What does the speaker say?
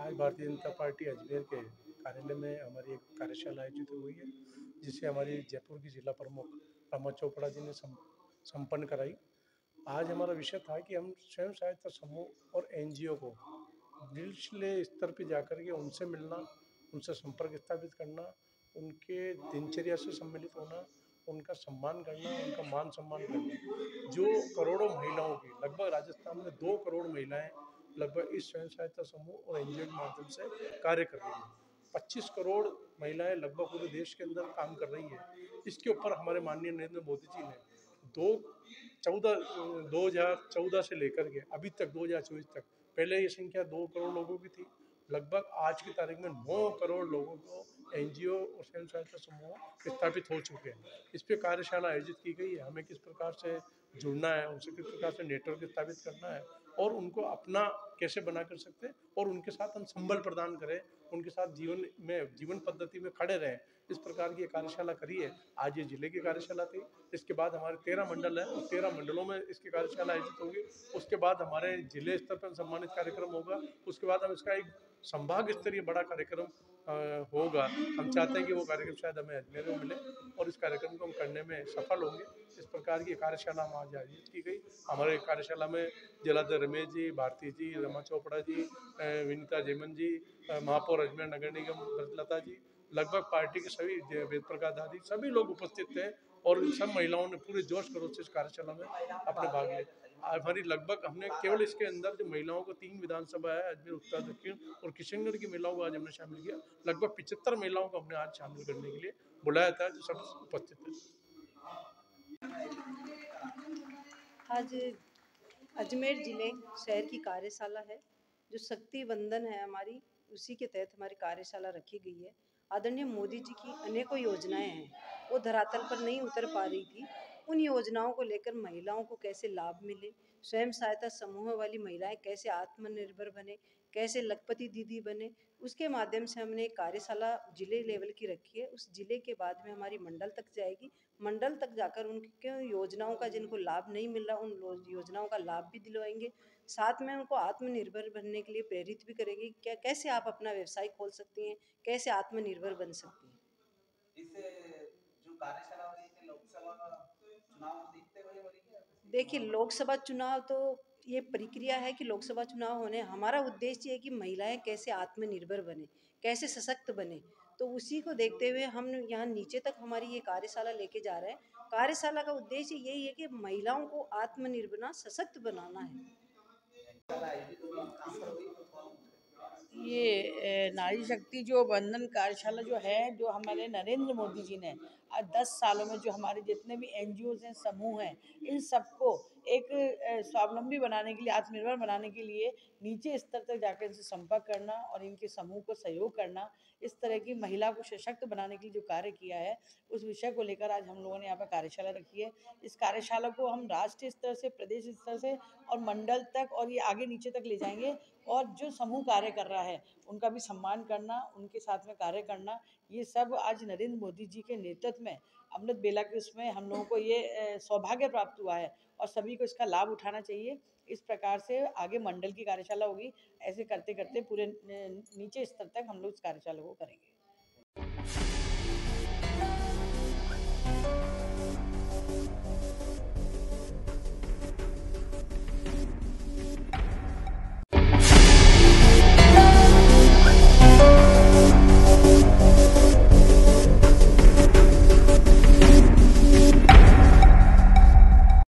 आज भारतीय जनता पार्टी अजमेर के कार्यालय में हमारी एक कार्यशाला आयोजित हुई है, जिसे हमारी जयपुर की जिला प्रमुख रमा चोपड़ा जी ने संपन्न कराई। आज हमारा विषय था कि हम स्वयं सहायता समूह और एनजीओ को निचले स्तर पर जाकर के उनसे मिलना, उनसे संपर्क स्थापित करना, उनके दिनचर्या से सम्मिलित होना, उनका सम्मान करना, उनका मान सम्मान करना। जो करोड़ों महिलाओं की, लगभग राजस्थान में 2 करोड़ महिलाएं लगभग इस स्वयं सहायता समूह और एनजीओ के माध्यम से कार्य कर रही है। 25 करोड़ महिलाएं लगभग पूरे देश के अंदर काम कर रही है। इसके ऊपर हमारे माननीय नरेंद्र मोदी जी ने 2014 से लेकर के अभी तक 2024 तक, पहले ये संख्या 2 करोड़ लोगों की थी, लगभग आज की तारीख में 9 करोड़ लोगों को एनजीओ और स्वयं सहायता समूह स्थापित हो चुके हैं। इस पर कार्यशाला आयोजित की गई है। हमें किस प्रकार से जुड़ना है, उनसे किस प्रकार से नेटवर्क स्थापित करना है और उनको अपना कैसे बना कर सकते हैं और उनके साथ हम संबल प्रदान करें, उनके साथ जीवन पद्धति में खड़े रहें। इस प्रकार की कार्यशाला करी है। आज ये जिले की कार्यशाला थी। इसके बाद हमारे 13 मंडल है, उस 13 मंडलों में इसकी कार्यशाला आयोजित होगी। उसके बाद हमारे जिले स्तर पर सम्मानित कार्यक्रम होगा। उसके बाद हम इसका एक संभाग स्तरीय बड़ा कार्यक्रम होगा। हम चाहते हैं कि वो कार्यक्रम शायद हमें अजमेर में मिले और इस कार्यक्रम को हम करने में सफल होंगे। इस प्रकार की कार्यशाला हम आज आयोजित की गई। हमारे कार्यशाला में जिलाध्यक्ष रमेश जी, भारती जी, रमा चोपड़ा जी, विनीता जेमन जी, महापौर अजमेर नगर निगम ब्रजलता जी, लगभग पार्टी के सभी, वेद प्रकाश दादी, सभी लोग उपस्थित थे और सब महिलाओं ने पूरे जोश खरोश से इस कार्यशाला में अपने भाग लिया। हमारी लगभग हमने केवल इसके अंदर जो महिलाओं को 3 विधानसभा है, अजमेर उत्तर, दक्षिण और किशनगढ़ की महिलाओं को आज हमने शामिल किया। लगभग 75 महिलाओं को हमने आज शामिल करने के लिए बुलाया था, जो सब उपस्थित थे। आज अजमेर ज़िले शहर की कार्यशाला है, जो शक्ति वंदन है हमारी, उसी के तहत हमारी कार्यशाला रखी गई है। आदरणीय मोदी जी की अनेकों योजनाएं हैं, वो धरातल पर नहीं उतर पा रही थी। उन योजनाओं को लेकर महिलाओं को कैसे लाभ मिले, स्वयं सहायता समूह वाली महिलाएं कैसे आत्मनिर्भर बने, कैसे लखपति दीदी बने, उसके माध्यम से हमने एक कार्यशाला जिले लेवल की रखी है। उस जिले के बाद में हमारी मंडल तक जाएगी। मंडल तक जाकर उनके योजनाओं का, जिनको लाभ नहीं मिल रहा, उन योजनाओं का लाभ भी दिलवाएंगे। साथ में उनको आत्मनिर्भर बनने के लिए प्रेरित भी करेंगे। क्या, कैसे आप अपना व्यवसाय खोल सकती हैं, कैसे आत्मनिर्भर बन सकती हैं। इससे जो कार्यशाला हो रही थी, लोकसभा चुनाव देखते हुए हो रही है। देखिए, लोकसभा चुनाव तो ये प्रक्रिया है कि लोकसभा चुनाव होने, हमारा उद्देश्य है कि महिलाएं कैसे आत्मनिर्भर बने, कैसे सशक्त बने। तो उसी को देखते हुए हम यहाँ नीचे तक हमारी ये कार्यशाला लेके जा रहे हैं। कार्यशाला का उद्देश्य यही है कि महिलाओं को आत्मनिर्भर, सशक्त बनाना है। ये नारी शक्ति जो बंधन कार्यशाला जो है, जो हमारे नरेंद्र मोदी जी ने आज 10 सालों में जो हमारे जितने भी एनजीओ हैं, समूह हैं, इन सबको एक स्वावलंबी बनाने के लिए, आत्मनिर्भर बनाने के लिए नीचे स्तर तक जाकर इनसे संपर्क करना और इनके समूह को सहयोग करना, इस तरह की महिला को सशक्त बनाने के लिए जो कार्य किया है, उस विषय को लेकर आज हम लोगों ने यहाँ पर कार्यशाला रखी है। इस कार्यशाला को हम राष्ट्रीय स्तर से, प्रदेश स्तर से और मंडल तक और ये आगे नीचे तक ले जाएंगे और जो समूह कार्य कर रहा है उनका भी सम्मान करना, उनके साथ में कार्य करना, ये सब आज नरेंद्र मोदी जी के नेतृत्व में अमृत बेला के उसमें हम लोगों को ये सौभाग्य प्राप्त हुआ है और सभी को इसका लाभ उठाना चाहिए। इस प्रकार से आगे मंडल की कार्यशाला होगी। ऐसे करते करते पूरे नीचे स्तर तक हम लोग इस कार्यशाला को करेंगे।